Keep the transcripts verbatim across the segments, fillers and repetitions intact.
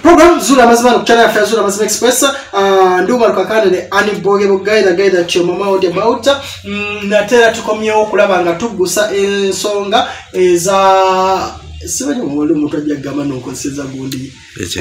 program zula mazima no channel ya Zula Mazima Express uh, ndio malukakana ne ani boge bogaida gaida kyo mama odi about mm, na tera tukomyewo kulaba nga tugusa ensonga eza sibanyo mwole mutajja gama no konseza gundi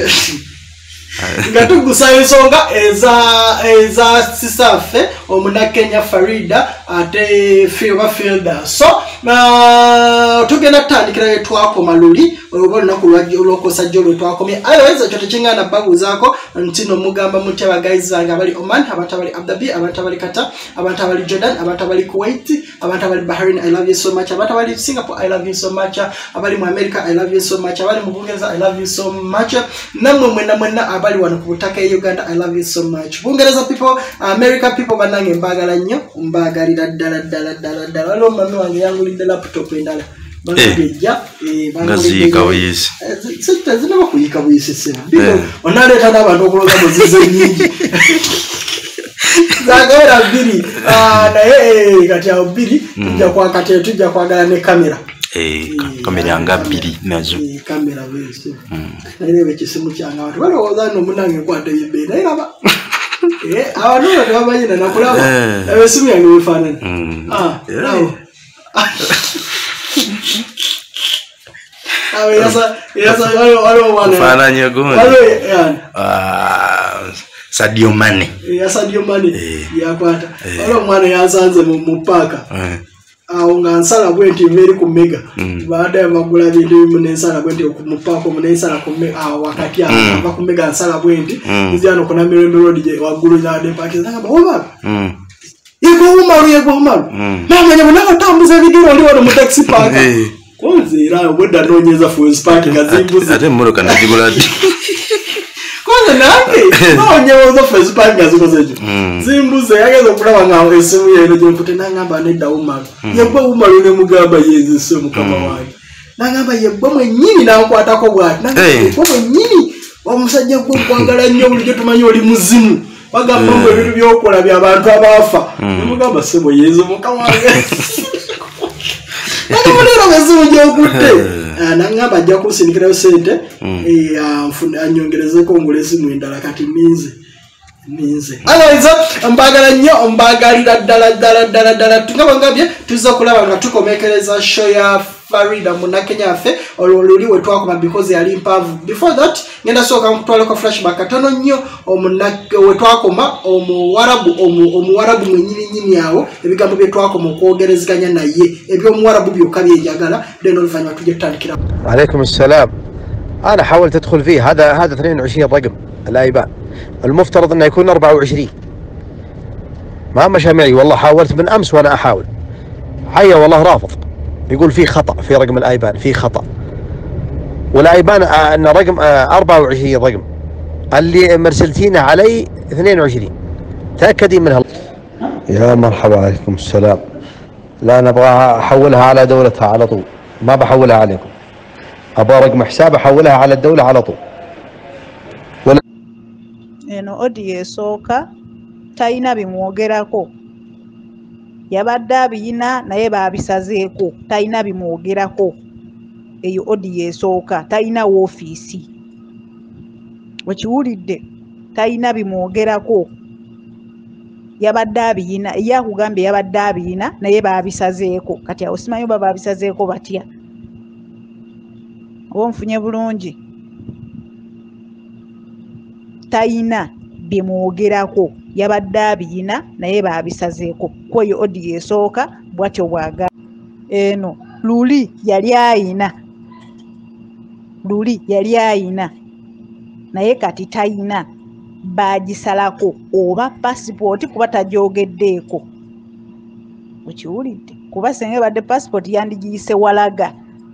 nga tugusa ensonga eza eza sisafe omuna Kenya Farida ate Field Fielder so na tugenda tandikira twako maluli olwo nakulwaje olokosa jolo twakomye ayaweza chote chingana babu zako ntino mugamba muteba guys banga bali Oman abantu bali Abu Dhabi abantu bali Qatar abantu bali Jordan abantu bali Kuwait abantu bali Bahrain I love you so much abantu bali Singapore I love you so much abali mu America I love you so much abali mu Bungereza I love you so much namwe mwena mwena abali wano kubutaka Uganda I love you so much Bungereza people America people banange mbagala nnyo mbagalira dala dala dala dala lo mami wange yangu linde laptop endala bangeja eh ngazika wisi sita zina bakuyika wisi sema bibo onaleta nabantu okuloga muzize nyingi zagara biri ah na eh kati ya biri tujja kwa kati tujja kwagala ne kamera eh kamera nga biri nazo eh kamera wisi nalebe kisimu kyanga watu balo ozano munange kwate yibena iraba eh abantu babanyina nakulaba ebesimu yange bifanana ah no awe yasa yasa walo walo wana fana nyago walo yani ah Sadio Mane ya Sadio Mane yakwata walo mwana yasanze mu paka aho ngansala bwenti veri ku mega baada ya magula bintu munensala bwenti ku paka munensala ku mega aho wakati aba ku mega ansala bwenti izano kuna mirembe road je wagulu na de paki zanga baoba yego umaru yego umaru nanga nyabona batambuza video ali wano mu taxi park konzira wenda nonyeza full parking azimbuza ate moroka na jigulati kwanza nange nonyeza full parking azikozeje zimbuza yageza kulaba ngaho esimu yene je mpute nangamba nedda umaru yego umaru ne mugamba yeze so mukama wange nangamba yego mwenyini nankwatako bwati nangamba yego mwenyini omusajja gwo kwangala nnyo buli tumanyi oli muzimu bagamba ngo ebintu byokola bya bantu abafa mugamba sebo yezo mukama wange Nangabulero bezimu je okutte nangamba ajja kusindikira sente eh afuna anyongereze ko ngolezi mwendala kati minze minze alaiza mbagala nnyo mbagalira dala dala dala dala tungabangabye tuza kulaba nga tukomekereza show ya Farida muna Kenya afe oluli wetwakoma because yali mpavu before that ngenda soka mutwale ko flashback atono nnyo omunake wetwakoma omuwarabu omuwarabu mwenyini nyini yawo ebigambo byetwakoma okwogereziganya naye ebyo omuwarabu byokabye njagala leno lifanywa tuje tandikira عليكم السلام انا حاولت ادخل فيه هذا هذا اثنين وعشرين رقم الايبان المفترض انه يكون أربعة وعشرين ما مشى معي والله حاولت من امس وانا احاول حيا والله رافض يقول في خطأ في رقم الايبان في خطأ والايبان ان رقم أربعة وعشرين رقم اللي مرسلتينه علي اثنين وعشرين تاكدي منها يا مرحبا عليكم السلام لا انا ابغى احولها على دولتها على طول ما بحولها عليكم ابغى رقم حساب احولها على الدولة على طول ولا eno odi esooka tayina bimwogerako yabadde abiyina naye baabisazeeko tayina bimwogerako eyo odi esooka tayina woofiisi wekiwulidde tayina bimwogerako yabadde abiyina eyakugambye yabadde abiyina naye baabisazeeko kati awo simanyi oba baabisazeeko batya oba nfunye bulungi tayina bimwogerako yabadde abiyina naye baabisazeeko kweyo odi esooka bwatyo bwaga eno luli yali ayina luli yali ayina naye kati tayina baagisalako oba passport kuba tajogeddeeko okiwulidde kuba senga badde passport yandigiyise walaga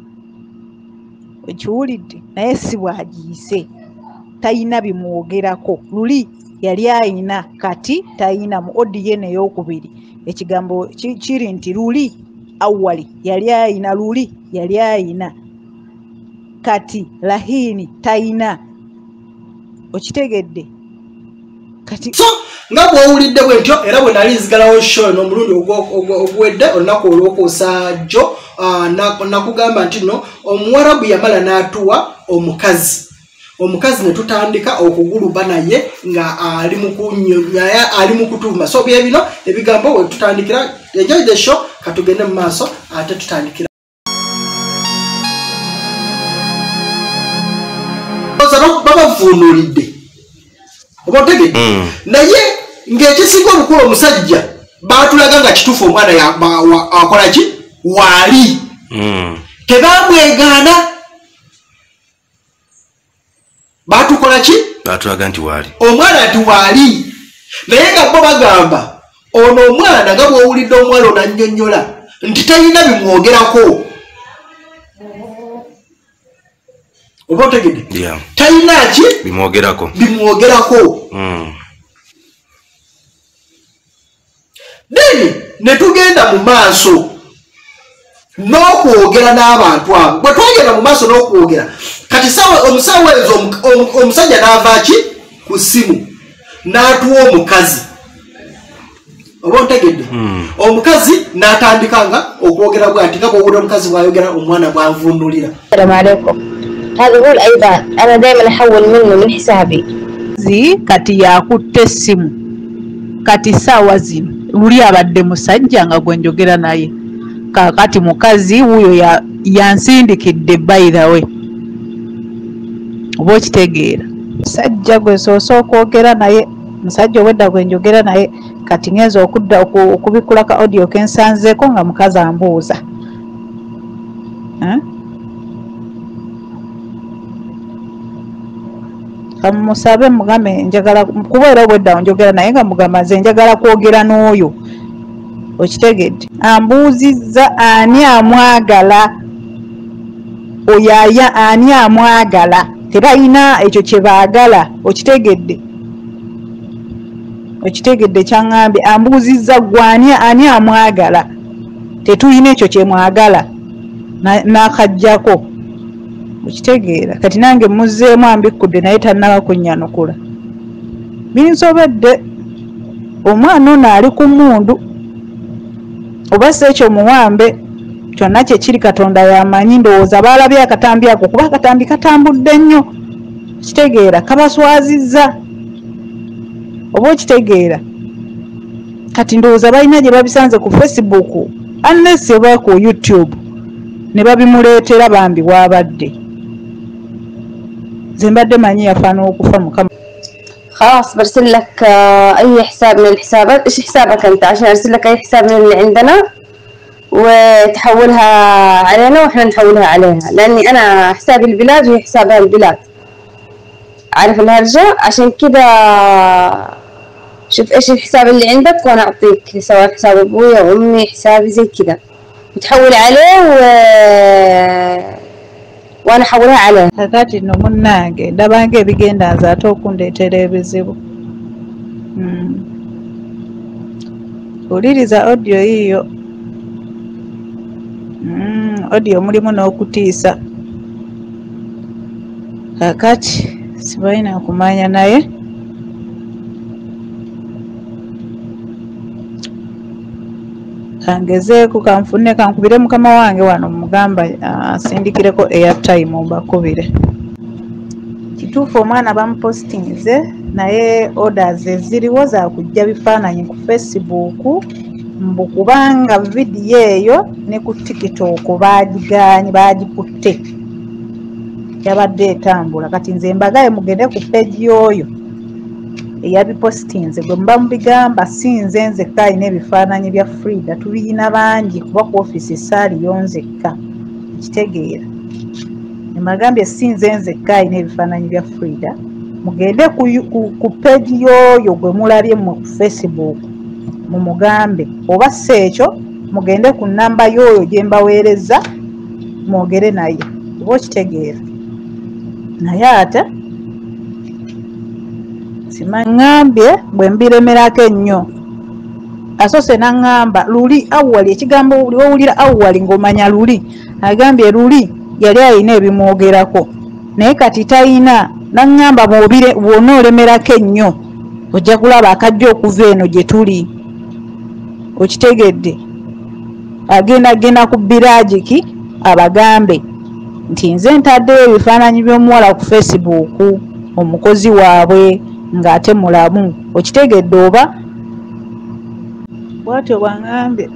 okiwulidde naye si bwagiyise tayina bimwogerako luli yali ayina kati tayina mu odi ye n'eyokubiri ekigambo kiri nti luli awali yali ayina luli yali ayina kati lahini tayina okitegedde kati so nga bwowulidde bwentyo era bwe nali nzigalawo show n'omulundi ogwedde olunaku olw'okuusajjo nakugamba nti no omuwarabu yamala n'atuwa omukazi omukazi ne tutandika okuguluba naye nga ali mu kunyonya ali mu kutuma so bye bino ebigambo we tutandikira enjoy the show katugende mu maaso ate tutandikira baba vunulidde obotege mm. naye ng'ekisinga obukulu omusajja baatulaga nga kituufu omwana akola ki waali mm. tebamwegaana baatukola ki baatulaga nti waali omwana nti waali naye nga bo bagamba ono omwana nga bw'owulidde omuwala onannyonnyola nti talina bimwogerako oba otegedde yeah. talina ki bimwogerako bimwogerako mm. then ne tugenda mu maaso n'okwogera n'abantu abo bwe twagenda mu maaso n'okwogera kati sawa omusawo ezo omusajja n'ava ki ku ssimu n'atuwa omukazi oba ontegedde mm. omukazi n'atandikanga okwogera bw'ati nga bw'owulira omukazi bw'ayogera omwana bw'anvundulira هذا هو الأيضا أنا دائما أحول منه من حسابي زي kati yakutte essimu kati saawa zino luli abadde musajja nga gwe njogera naye kakati mukazi wuyo yansindikidde by the way oba okitegeera musajja gwe soosa okwogera naye musajja owedda gwe njogera naye kati ngenza okudda okubikula ka audio kensanzeeko nga mukazi ambuuza kamusabe mugambe njagala kubeera obwedda njogera naye nga mugamba nze njagala kwogera n'oyo okitegedde ambuuzizza ani amwagala oyaya ani amwagala tebalina ekyo kye baagala okitegedde okitegedde kyaŋŋambye ambuuzizza gwani ani amwagala tetulina ekyo kye mwagala n'akajjako okitegeera kati nange muzzeemu ambikudde naye tannaba kunnyanukula binsobedde omwana ono ali ku mmundu oba si ekyo muwambe kyonna kyekiri katonda yamanyi ndowooza baalabye akatambi ako kuba akatambi katambudde nnyo okitegeera kabaswazizza oba okitegeera kati ndowooza balina gye babisanze ku Facebook unless eba ku YouTube ne babimuleetera bambi wabadde زنبدأ معني يفعلون وقفة مكمل خلاص برسل لك أي حساب من الحسابات إيش حسابك أنت عشان أرسل لك أي حساب من اللي عندنا وتحولها علينا وإحنا نحولها عليها لأني أنا حسابي البلاد وهي حسابها البلاد عارف الهرجة عشان كذا شوف إيش الحساب اللي عندك وأنا أعطيك سواء حساب أبوي أو أمي حسابي زي كذا وتحول عليه و وانا حولها عليه kakati no munnange ndabange ebigenda nze ate okundeetera ebizibu oliriza audio yiyo audio mulimu n'okutiisa kakati sibalina kumanya naye kangezeeko kanfune kankubire mukama wange wano mugamba asindikireko airtime mbakubire kituufu omwana bamupostinze naye orders eziriwo za kujja bifaananyi ku Facebook mbu kubanga vidiyo eyo ne ku TikTok baagiganye baagikutte yabadde etambula kati nze mbagaye mugende ku page oyo eyabipostinze gwe mba mubigamba sinze nzekka alina ebifaananyi bya Frida tubiyina bangi kuba ku ofisi saaliyo nzekka ekitegeera emagambye sinze nzekka alina ebifaananyi bya Frida mugende ku, ku, ku page yoyo gwe mulabye mu Facebook mumugambe oba si ekyo mugende ku namba yoyo gye mbaweereza mwogere naye oba okitegeera naye ate simangambye bwe mbiremerako ennyo asose naŋŋamba luli awwali ekigambo buli wowulira awwali ng'omanya luli agambye luli yali alina ebimwogerako naye kati talina naŋŋamba bw'ona olemerako ennyo ojja kulaba akajja okuva eno gye tuli okitegedde agenda genda ku biraajiki abagambe nti nze ntaddeyo ebifaananyi by'omuwala ku Facebook omukozi waabwe ng'ate mulamu okitegedde oba bwatyo bwangambye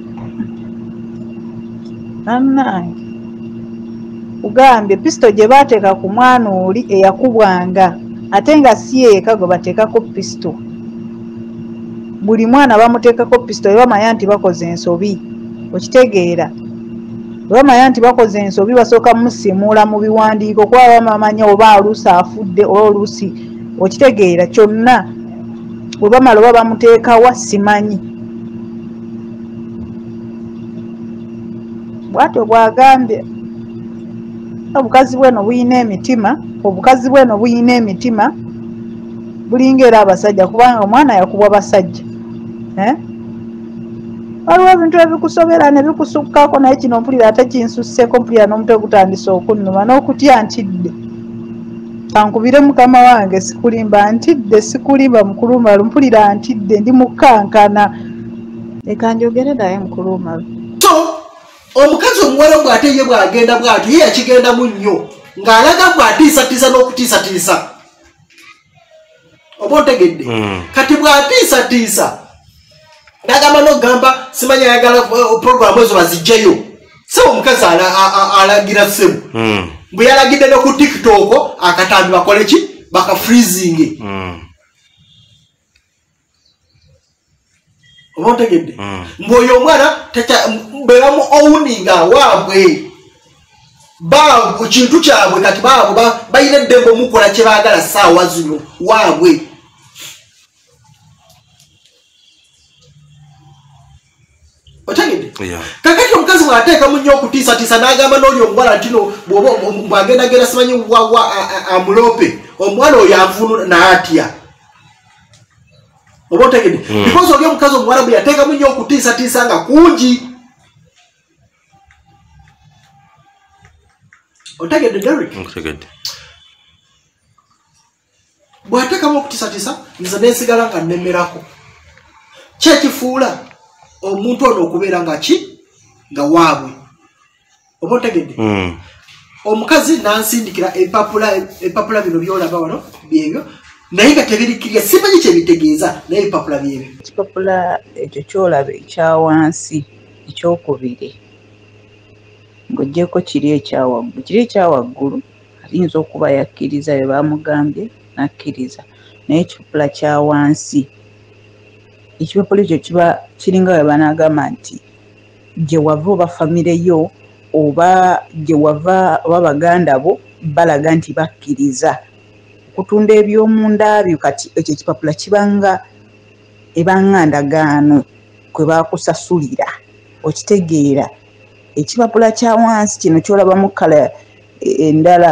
annange ugambye pisito gye baateeka ku mwana oli eyakubwanga ate nga si yeeka gwe bateekako pisito buli mwana bamuteekako pisito bamanya nti bakoze ensobi okitegeera bamanya nti bakoze ensobi basooka musimuula mu biwandiiko kuba bamamanya oba oluusi afudde oba oluusi okitegeera kyonna bwe bamala oba bamuteekawa simanyi bwatyo bwagambye obukazi bweno buyina emitima obukazi bweno buyina emitima bulinga era abasajja kubanga omwana yakubwa basajja eh? waliwo ebintu ebikusobera ne bikusukkako naye kino mpulira ate kinsusseko mpulira n'omutwe gutandise okunnuma n'okutya ntidde kankubire mukama wange sikulimba ntidde sikulimba mukulumalu mpulira ntidde ndi mukankana leka njogere naye mukulumalu so omukazi omuwala bw'ate ye bw'agenda bw'atyo ye yakigendamu nnyo ng'alaga bw'atiisatiisa n'okutiisatiisa oba otegedde kati bw'atiisatiisa n'agamba n'okugamba simanya ayagala puroguramu ezo bazigyeyo se omukazi alagira ssemu bwe yalagidde ne ku tiktok akatambi bakole ki bakafreezinge oba otegedde mbw'oyo omwana bwe bamu owuninga waabwe baabwe kintu kyabwe kati baabwe balina eddembe omukola kye baagala ssaawa zino waabwe otegedde kakati omukazi bw'ateekamu nnyo okutiisatiisa n'agamba n'oli omuwala ntino bw'agendagenda simanyi wawa amulope omuwala oyo anvunula n'atya oba otegedde because oli omukazi omuwala bwe yateekamu nnyo okutiisatiisa nga kungi otegedde Derek bw'ateekamu okutiisatiisa nze n'ensigala nga nnemerako kyekifuula omuntu ono okubeera nga ki nga waabwe oba otegedde omukazi nansindikira empapula empapula bino byolaba wano byebyo naye nga tebirikirya simanyi kyebitegeeza naye ebipapula byebyo ekipapula ekyo kyolaba ekya wansi ekyokubiri ng'oggyeko kiri ekyawaggulu kiri ekyawaggulu ayinza okuba yakkiriza bye bamugambye nakkiriza naye ekipapula kya wansi ekipapula ekyo kiba kiringa bwe banaagamba nti gye wava oba famire yo oba gye wava oba baganda bo balaga nti bakkiriza okutunda ebyomunda byo kati ekyo ekipapula kibanga ebanga ndagaano kwe baakusasulira okitegeera ekipapula kya wansi kino kyolabamu kala endala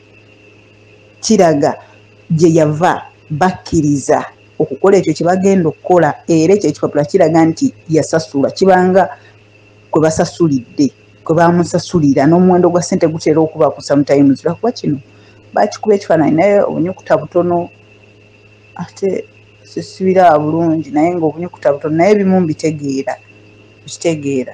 kiraga gye yava bakkiriza okukola ekyo kyebagenda okukola era ekyo ekipapula kiraga nti yasasula kibanga kwe basasulidde kwe bamusasulira n'omuwendo gwa ssente gutera okuba ku sometimes lwakuba kino bakikuba ekifaananyi naye obunyukuta butono ate sisibira bulungi naye ng'obunyukuta butono naye ebimu mbitegeera kitegeera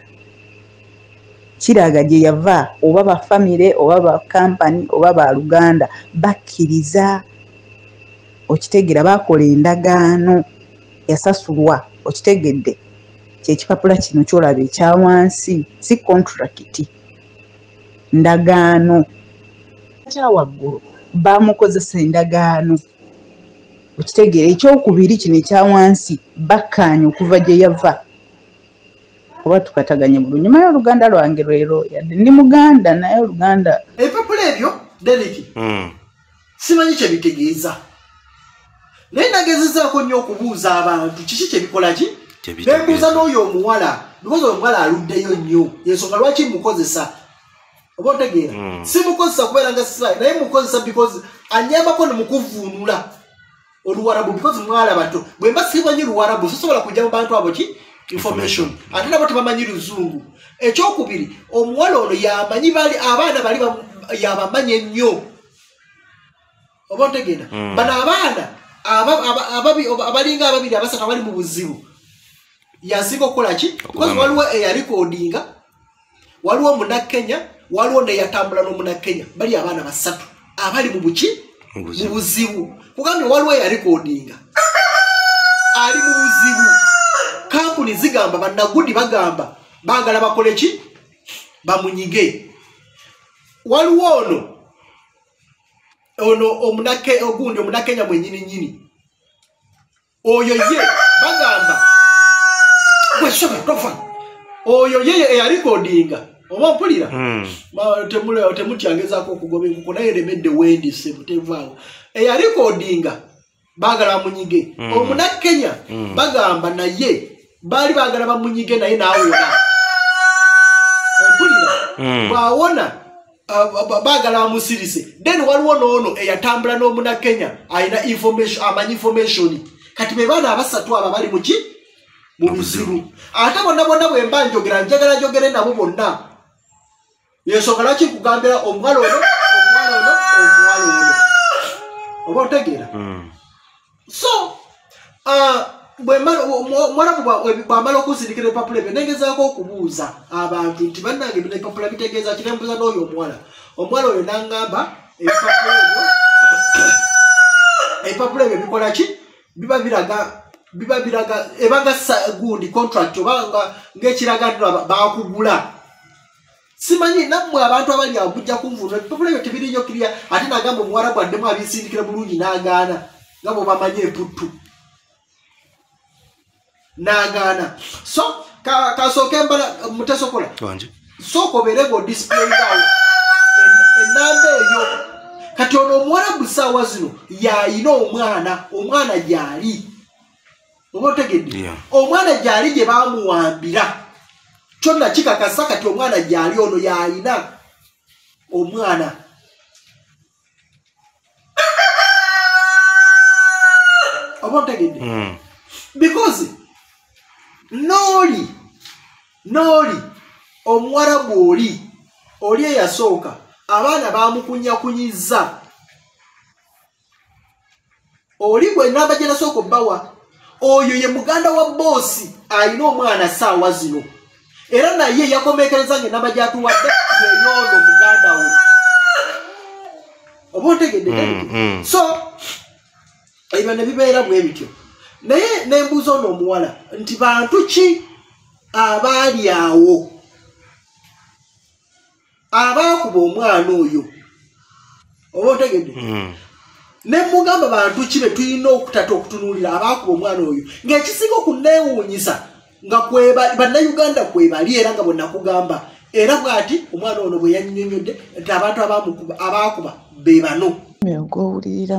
kiraga gye yava oba bafamire oba bakampani oba baluganda bakkiriza okitegeera bakola endagaano yasasulwa okitegedde kyekipapula kino kyolaba ekya wansi si kontrakiti ndagaano kyawaggulu bamukozesa endagaano okitegeera ekyokubiri kino ekya wansi bakkaanya okuva gye yava oba tukataganye bulungi maye oluganda lwange lwero yadde ndi muganda naye oluganda ebipapula ebyo Derek simanyi kyebitegeeza naye nagezezaako nnyo okubuuza abantu kiki kyebikola ki nembuuza n'oyo omuwala because omuwala aluddeyo nnyo yensonga lwaki mukozesa oba otegeera simukozesa kubeera nga sisai naye mukozesa because anyambako nemukuvuunula oluwarabu because mwala bato bwe mba simanyi luwarabu sisobola kujja mu bantu abo ki information ate nabo tebamanyi luzungu ekyokubiri omuwala ono yamanyi bali abaana bali yabamanyi ennyo oba otegeera bano abaana abalinga ababiri abasatu abali mu buzibu yasinga okukola ki because waliwo eyalikodinga waliwo munakenya waliwo neyatambula n'omunakenya bali abaana basatu abali mu buki mu buzibu kugambye waliwo eyalikodinga ali mu buzibu kampuni zigamba bannagudi bagamba baagala bakole ki bamunyige waliwo ono ono omunake ogundi omunakenya mwenyini nyini oyo ye bagamba gwe soka tofa oyo ye eyalikodinga oba mpulira temule temutyangezaako okugoba enkuku naye eremedde wendise mutevaawo eyalikodinga baagala bamunyige omunakenya bagamba naye baali baagala bamunyige naye naawona ompulira bwawona baagala bamusirise then waliwo noono eyatambula n'omunakenya alina information amanyi information kati be baana abasatu aba bali muki mu buzibu ate bonna bonna bwe mba njogera njagala njogere nabo bonna yensonga lwaki kugambira omuwala ono omuwala ono omuwala ono oba otegeera so mwarabu bwamala okusindikira epapula ebyo nengezaako okubuuza abantu nti bannange bino epapula bitegeeza kinembuza n'oyo omuwala omuwala oyo nangamba ebipapula ebyo bikola ki biba biraga biba biraga ebanga gundi contract obanga ng'ekiraganiro bakugula simanyi nammwe abantu abali awo mujja kunvuunula ebipapula ebyo tebiriyo kirya ate nagamba omuwarabu addemu abisindikira bulungi n'agaana nga bwe bamanyi emputtu n'agaana so kasooka embala mutesokola sooka obeere ng'odisipulayiawo ennamba eyo kati ono omuwarabu ssaawa zino y'ayina omwana omwana gy'ali oba otegedde omwana gy'ali gye baamuwambira kyonna kikakasa kati omwana gy'ali ono y'ayina omwana oba otegedde because nooli nooli omuwarabu oli oli eyasooka abaana bamukunyakunyizza oli gwe namba gye nasooka obbawa oyo ye muganda wa boosi alina omwana ssaawa zino era naye yakomekereza nga enamba gyatuwadde yeyoono muganda we oba otegedde so ebyo ne bibeera bwe bityo naye nembuuza ono omuwala nti bantu ki abaali awo abaakuba omwana oyo oba otegedde nemugamba bantu ki be tulina okutata okutunuulira abaakuba omwana oyo ng'ekisinga okuneewuunyisa nga bannayuganda kwebali era nga bwe nakugamba era bw'ati omwana ono bwe yannyonnyodde nti abantu abaakuba be bano gwowulirira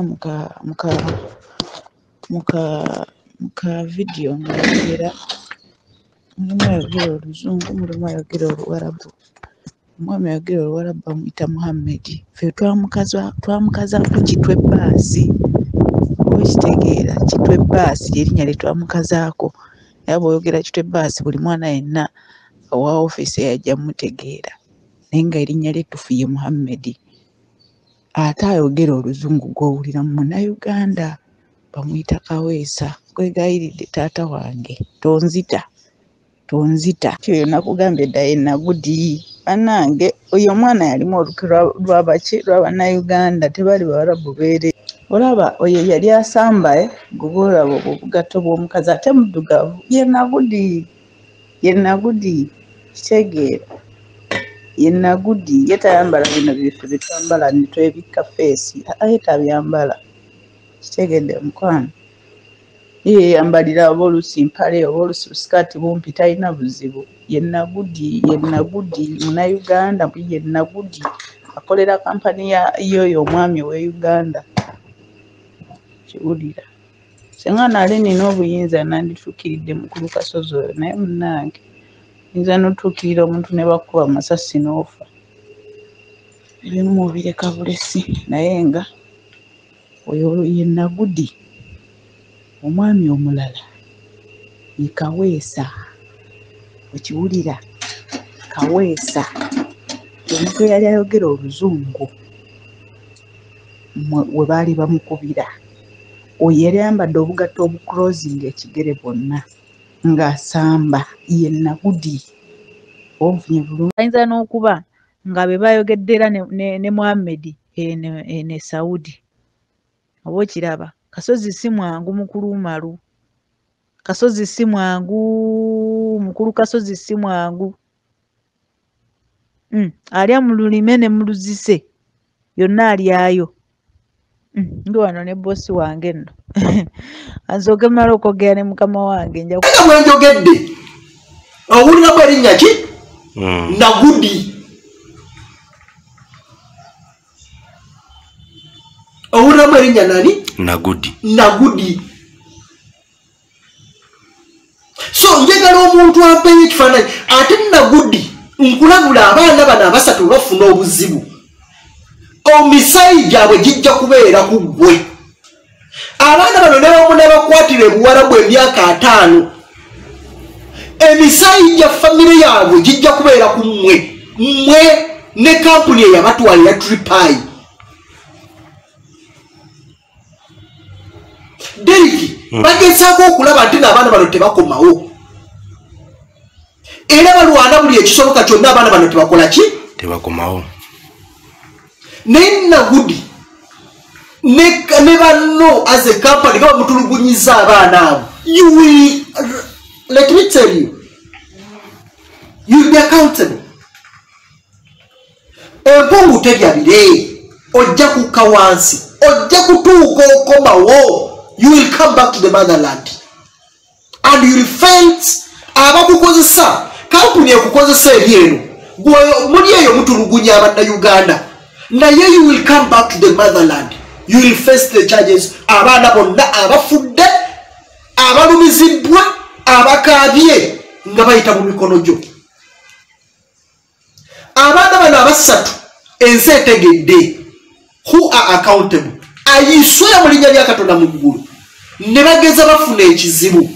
muka vidiyo ngayogera mulimu ayogera oluzungu mulimu ayogera oluwarabu omwami ayogera oluwarabu bamuyita muhammedi fe twamukazaako kitwe bbaasi oba ekitegeera kitwe bbaasi lyerinnya lye twamukazaako era bw'oyogera kitwe bbaasi buli mwana yenna owa ofiisi yajja mutegeera naye nga erinnya lyettufu ye muhammedi ate ayogera oluzungu gw'owulira mu munnayuganda bamuyita kaweesa kwegayiridde taata wange tonzita tonzita kyoyo nakugambye dda ye nagudi bannange oyo omwana yalimu oluke lwabaki lw'abannayuganda tebali bawarabu beere olaba oyo yali asamba guba olaba obwo obugatto bw'omukazi ate muddugavu ye nagudi ye nagudi kitegeera ye nagudi ye tayambala bino byefe byetwambala netwebikka feesi aye tabyambala kitegedde mukwano ye yambalira oba olusi mpale oba olusi sikaati bumpi talina buzibu ye nagudi ye nagudi munnayuganda ye nagudi akolera kampani yoyo omwami ow'e-Uganda kiwulira senga nali nina obuyinza nandituukiridde mukulu kasozi oyo naye munnange yinza notuukirira omuntu ne bakuba amasasi n'ofa ebimu mubireka bulesi naye nga oyo ye nagudi omwami omulala ye kaweesa okiwulira kaweesa omuntu eyali ayogera oluzungu we baali bamukubira oyo yali ayambadde obugatto obukulozinga ekigere bwonna ng'asamba ye nagudi onfunye bulungi ayinza n'okuba nga be bayogeddera ne, ne, ne Muhammad ene, ene Saudi. Oba okiraba Kasozi si mwangu mukulu malu. Kasozi si mwangu mukulu Kasozi si mwangu. Mm. Alya mu lulime ne mu luzise yonna alyayo. Mm. Ndi wano ne bosi wange nno ansooke mmala okwogera ne mukama wange nja nga bwenjogedde owuliramu erinnya ki Nagudi. Owuliramu erinnya nani? Nagudi. Nagudi. So njagala omuntu ampenye ekifaananyi ate Nagudi nkulabula abaana bano abasatu bafuna obuzibu omisayi gyabwe gijja kubeera ku ggwe. Abaana bano ne bamu ne bakwatira ebuwarabu emyaka ataano emisayi gya famire yaabwe gijja kubeera ku mmwe mmwe ne kampuni eyabatwalira Tripai. Deriki bagezaako okulaba nti n'abaana bano tebakomawo era balwana buli ekisoboka kyonna abaana bano tebakola ki? Tebakomawo. Naye Nagudi ne banno as a company nga bamutulugunyiza abaana abo, you will, let me tell you, you will be accountable. Empungu terya bire ojja kukka wansi ojja kutuuka okomawo. You will come back to the motherland and you will face abakukozesa kampuni ekukozesa eri eno muli eyo mutulugunya abanna-Uganda naye you will come back to the motherland. You will face the charges. Abaana bonna abafudde abalumizibwa abakaabye nga bayita mu mikono gyo. Abaana bano abasatu ensi etegedde who are accountable ayiswera mu linnya lya Katonda mu ggulu ne bageza bafuna ekizibu.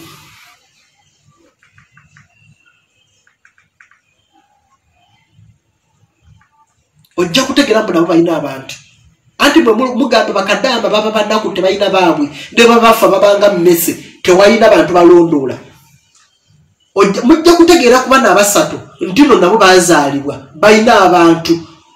Ojja kutegera mbu nabo balina abantu anti bwe mugamba bakadamba baba bannaku tebalina baabwe ne babafa babanga mmese tewalina bantu balondoola. Mujja kutegeera ku baana abasatu nti no nabo bazaalibwa balina abantu.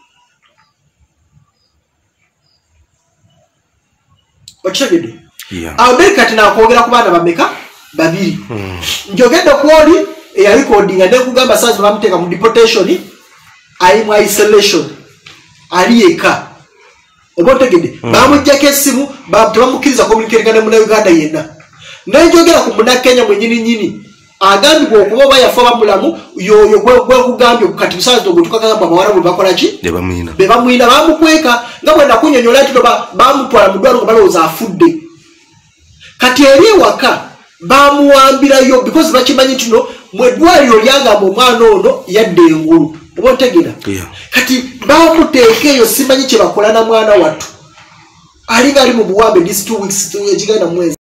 Okitegedde? Awo beri kati nakwogera ku baana bameka babiri. Njogedde ku oli eyalikodinga ne kugamba saazi bamuteeka mu deportation ali mu isolation ali yekka. Oba otegedde bamuggyako essimu tebamukkiriza komuniketinga ne munnauganda yenna. Naye njogera ku munnakenya mwennyini nnyini agambibwa okuba oba yafa bamulamu yoyo gwekugambye kati busaazi ogwo tukagamba abawarabu bakola ki? Be bamwina bamukweka nga bwe nakunyonyola nti bamutwala mu ddwaliro nga balowooza afudde. Kati eri ewaka bamuwambirayo because bakimanyi nti no mu eddwaliro lyagamba omwana ono yadde engulu. Oba otegera? Kati bamuteeka eyo simanyi kye bakola na mwana wattu alinga ali mu buwambe this two weeks ekigenda mwezi.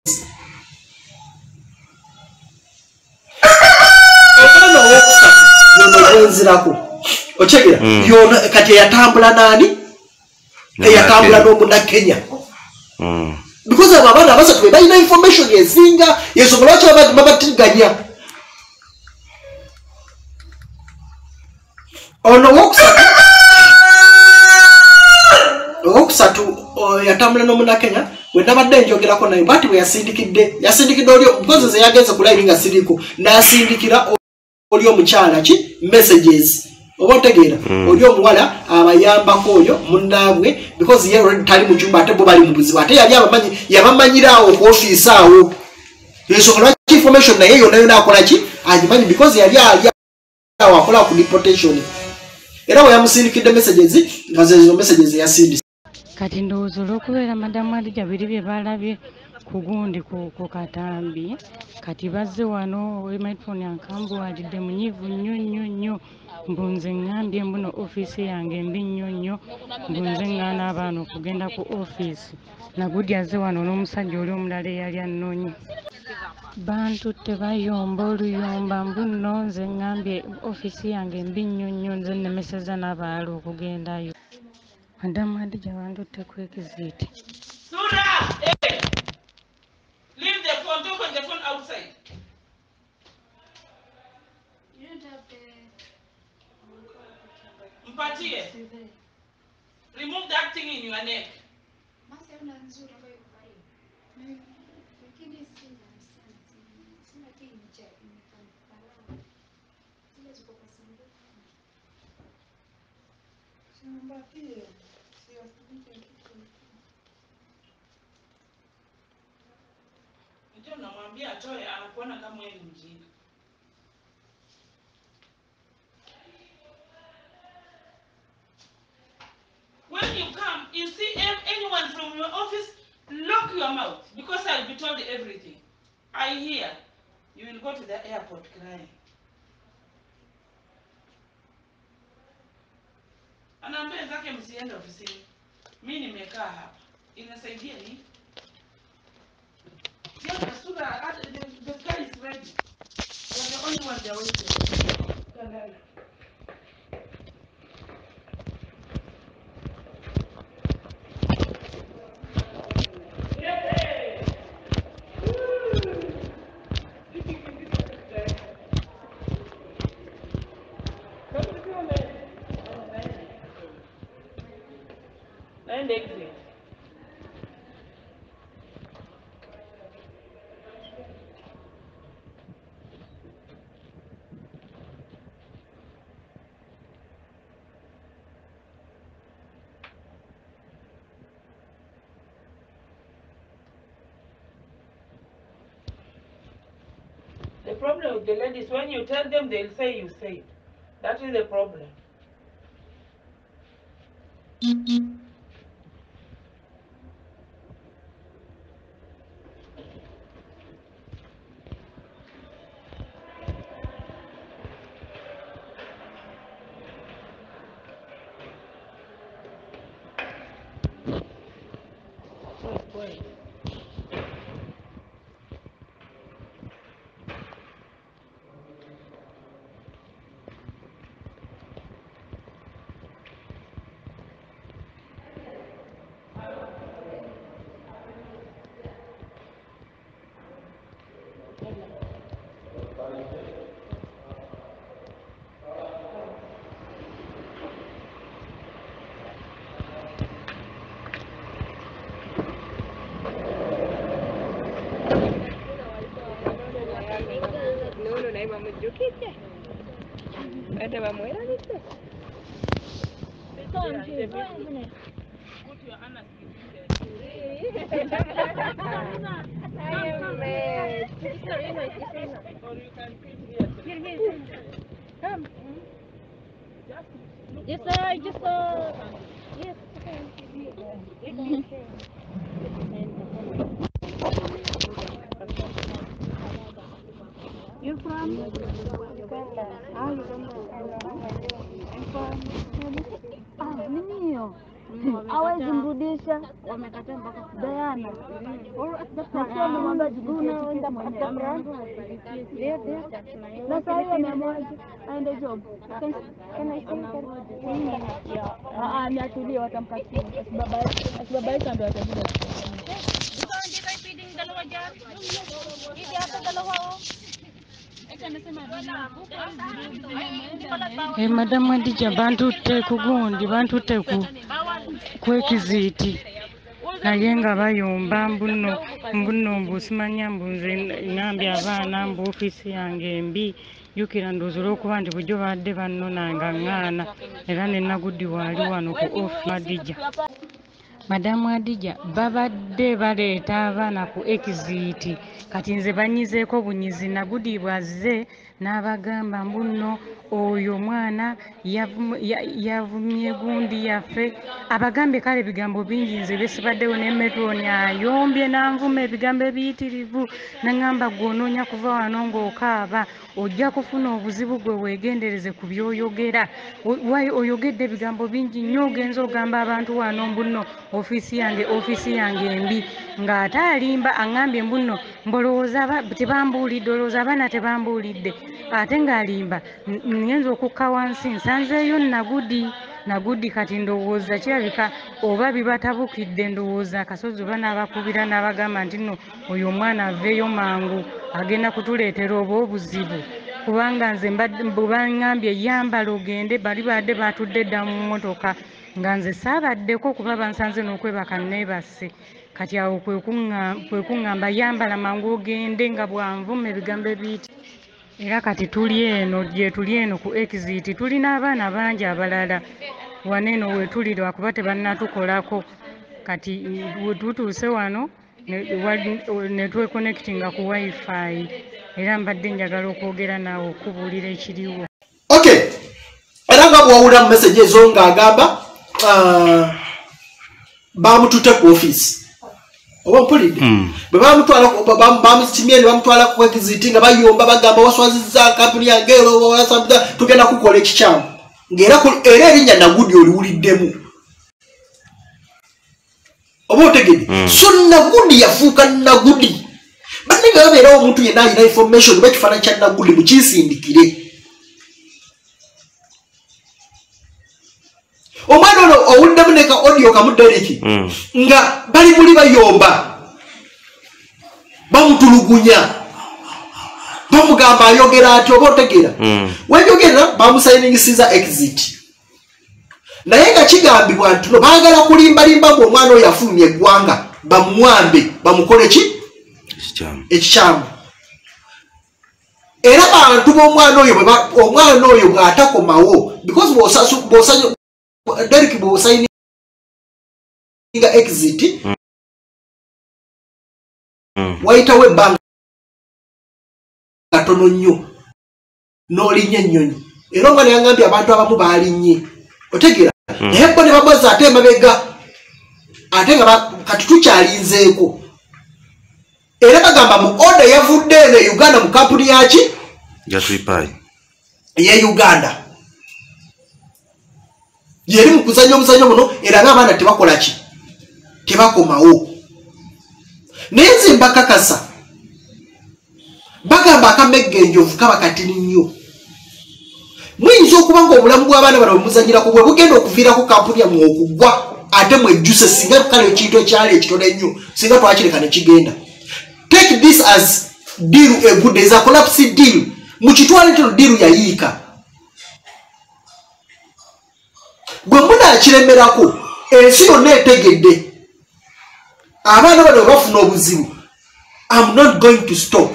Omwana owokusatu yono gwenzirako otegera yono kati eyatambula nani? Eyatambula n'omunnakenya. Because abo abaana abasatu be balina information ezinga yensonga lwaki babatiganya. Ono owokusatu owokusatu yatambula n'omunnakenya bwe nabadde njogerako naye bwati bwe yasindikidde yasindikidde oli because ze yagenze ku live nga siriko n'asindikira oli omukyala ki messages. Oba otegeera oli omuwala abayambako oyo munnaabwe because ye already tali mu kyumba ate bo bali mu buzibu ate yali abamanyi yabamanyiraawo ku ofiisi awo ensonga lwaki information naye yonna yonna akola ki agimanyi because yali ali awo akola ku deportation era bwe yamusindikidde messages nga zezo messages yasindise. Kati ndowooza olw'okubeera madamu Adija biri bye balabye ku gundi ku katambi kati bazze wano microphone yankambuwalidde munyiivu nnyo nnyo nnyo mbu nze ŋŋambye mbuno ofiisi yange mbi nnyo nnyo mbu nze ŋŋaana abaana okugenda ku ofiisi Nagudi azze wano n'omusajja oli omulala eyali annoonya bantutte bayomba oluyomba mbu nno nze ŋŋambye ofiisi yange mbi nnyo nnyo nze nnemeseza n'abaala okugendayo. Madamu Adija bantutte ku exit. Leave the phone, talk on the phone outside. You don't have the... Mpatie. my neck. Ndio namwambia atoe, anakuona kama yeye ni mjinga. When you come, you see anyone from your office, lock your mouth, because I'll be told everything. I hear you will go to the airport crying. Anaambia zake msiende ofisini. Mimi nimekaa hapa. Inasaidia nini? Yeah, the sugar, the, the sky is ready. You're the only one they're waiting. And exit. The problem with the ladies, when you tell them, they'll say you said. That is the problem. Ada mamuela viste? Put your Anna or you can sit here. Here, here. Come. Just, uh, just, uh, yes. You're from? Uganda. Ah, Uganda. I'm from. Ah, nini hiyo? Hawezi mrudisha. Wamekataa mpaka Diana. Sasa nimwambia unaenda mwenyewe. Na sasa hiyo ameamua aende job. Kana isema ah, niatulie watamkatia. Baba yake, baba yake ndio atakuja. Hindi kayo pwedeng dalawa dyan. Hindi ako dalawa oh. Hey, Madam Adija, bantu te kugundi, bantu te ku kwekiziti. Naye nga bayomba mbuno mbuno mbusimanya mbunze ngambi abaana mbu ofisi yange embi jukira ndowooza olw'okuba nti bulijjo badde bannonanga ŋŋaana era ne Nagudi waali wano ku ofisi Adija. Madamu Adija babadde baleeta abaana ku exit kati nze banyizeeko bunyizi. Nagudi bwazze n'abagamba mbuno oyo mwana yavumye gundi yaffe abagambye kale ebigambo bingi nze besibaddewo ne Metroni ayombye n'anvuma ebigambo ebiyitirivu naŋŋamba gw'onoonya kuva wano ng'okaaba ojja kufuna obuzibu gwe weegendereze ku by'oyogera. Oyogedde ebigambo bingi nnyo ogenza ogamba abantu wano mbuno ofisi yange ofisi yange embi ng'ate alimba aŋŋambye mbuno mbolowooza tebambuulidde olowooza abaana tebambuulidde ate ng'alimba ngenza okukka wansi nsanzeeyo Nagudi. Nagudi kati ndowooza kirabika oba bibatabukidde ndowooza akasozi oba n'abakubira n'abagamba nti nno oyo omwana aveeyo mangu agenda kutuleetera oba obuzibu kubanga nze bwe baŋŋambye yambala ogende bali badde batudde dda mu mmotoka nga nze saabaddeko kuba bansanze n'okwebaka neebase kati awo kwe kuŋŋamba yambala mangu ogende nga bwanvuma ebigambo ebiyiti era kati tuli eno gye tuli eno ku exit tulina abaana bangi abalala waneeno wetuli lwakuba tebannatukolako kati wetutuuse wano ne twekonectinga ku wifi era mbadde njagala okwogera naawe okubuulira ekiriwo. Okay, era nga bwawulira mu message ezo ng'agamba bamutute ku office oba mpulidde bwe bamutwala bamusitimye ne bamutwala ku exit nga bayomba bagamba waswazizza kampuni yange tugenda kukola ekikyamu ng'era era erinnya Nagudi oliwuliddemu oba otegedde so Nagudi yafuuka Nagudi banne nga babeerawo omuntu yenna alina information oba ekifaananyi kya Nagudi mukinsindikire. Omwana ono owuddemu ne ka audio kamudereki nga bali muli bayomba bamutulugunya bamugamba ayogera ati oba otegeera wenjogera bamusayiningisiza exit naye nga kigambibwa nti no baagala kulimbalimba mu omwana oyo afulumya eggwanga bamuwambe bamukole ki ekikyamu era bantu b'omwana oyo omwana oyo bw'atakomawo because bw'osanya Derek bw'osayinga exit wayitawo ebbanga katono nnyo n'olinnya ennyonyi era omwana yangambye abantu abamu baalinnye otegeera naye bo ne bamwaza ate emabega ate nga kati tukyalinzeeko era bagamba mu oda yavudde eno e Uganda mu kampuni yaki ye Uganda yeri mu kuzannya omuzannyo muno era ng'abaana tebakola ki tebakomawo naye nze mbakakasa bagamba akamegga enjovu kaba katini nnyo muyinza okuba ng'obulamu bw'abaana bano bwemuzanyirako bwe bugenda okuviirako kampuni yammwe okugwa ate mwejjuse singa kale ekintu ekyali ekitono ennyo singa twakireka ne kigenda. Take this as deal a good is a collapse deal mukitwale nti deal yayiika gwe munaakiremerako ensi yonna etegedde abaana bano bafuna obuzibu. I'm not going to stop.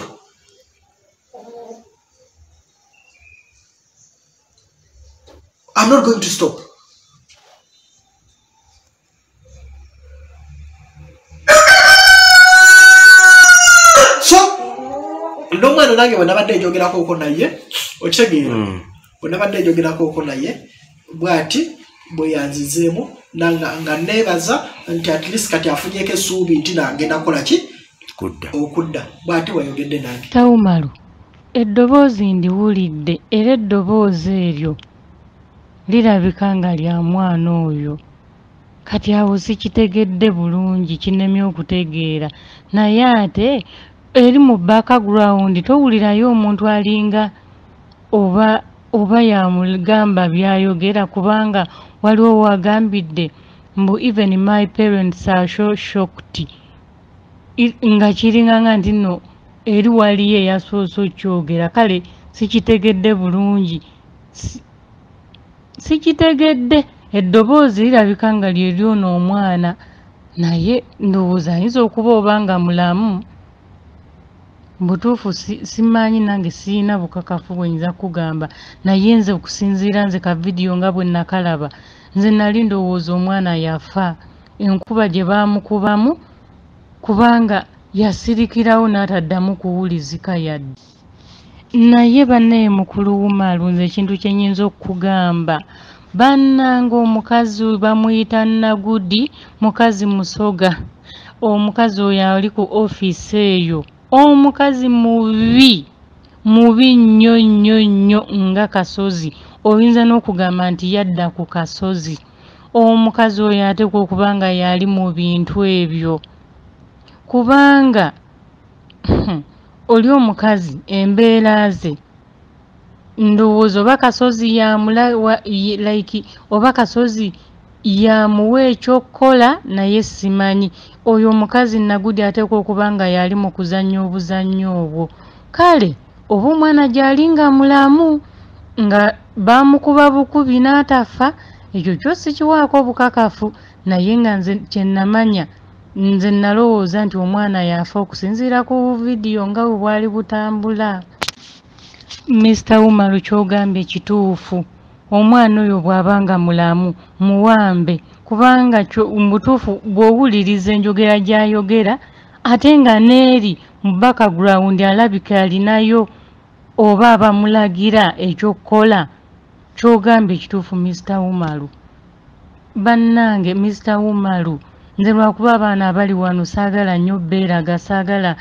I'm not going to stop. So ndo mwana nange bwenabadde njogerako oko naye okitegeera bwenabadde njogerako oko naye bwati bwe yanzizeemu nga neebaza nti at least kati afunyeko essuubi nti nagenda kukola ki okudda bwati wayogedde nange Tawumalu eddoboozi ndiwulidde era eddoboozi eryo lirabika nga lya mwana oyo kati awo sikitegedde bulungi kinemye okutegeera naye ate eri mu background towulirayo omuntu alinga oba oba yamugamba byayogera kubanga waliwo wagambidde mbu even my parents are so shocked nga kiringanga nti no eri waliyo eyasoose okyogera kale sikitegedde bulungi sikitegedde eddoboozi lirabika nga lye lyono omwana naye ndowooza ayinza okuba obanga mulamu butuufu simanyi nange sirina bukakafu bwenyinza kugamba naye nze okusinziira nze ka vidiyo nga bwe nakalaba nze nali ndowooza omwana yafa enkuba gye baamukubamu kubanga yasirikirawo n'ataddamu kuwulizika yadde. Naye bannaye mukulu Wumalu nze ekintu kye nnyinza okugamba bannanga omukazi bamuyita Nagudi mukazi musoga omukazi oyo ali ku ofiisi eyo omukazi mubi mubi nnyo nnyo nnyo nga kasozi oyinza n'okugamba nti yadda ku kasozi omukazi oyo ateekwa okuba nga yali mu bintu ebyo kubanga oli omukazi embeera ze ndowooza oba kasozi yamula like oba kasozi yamuwa ekyokukola naye simanyi oyo omukazi Nagudi ateekwa okuba nga yali mu kuzannya obuzannyo obwo kale oba omwana gy'ali nga mulamu nga bamukuba bukubi n'atafa ekyo kyo sikiwaako obukakafu naye nga nze kye namanya nze nalowooza nti omwana yafa okusinziira ku vidiyo nga bwe bwali butambula. Mister Umaru kyogambye kituufu, omwana oyo bw'abanga mulamu muwambe kubanga mubutuufu bw'owuliriza enjogera gy'ayogera ate nga neeri mu background alabika alinayo oba abamulagira ekyokukola. Kyogambye kituufu Mister Umaru. Bannange Mister Umaru, nze lwakuba abaana abali wano saagala nnyo beeraga, saagala